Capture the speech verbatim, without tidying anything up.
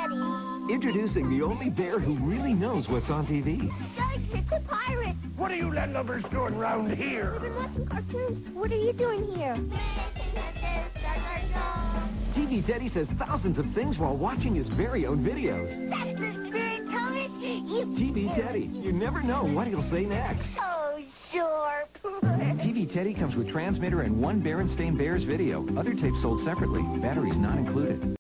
Teddy. Introducing the only bear who really knows what's on T V. Yikes, it's a pirate. What are you landlubbers doing round here? We've been watching cartoons. What are you doing here? T V Teddy says thousands of things while watching his very own videos. That's the spirit, Thomas. You T V Teddy, you never know what he'll say next. Oh, sure. T V Teddy comes with transmitter and one Berenstain Bears video. Other tapes sold separately. Batteries not included.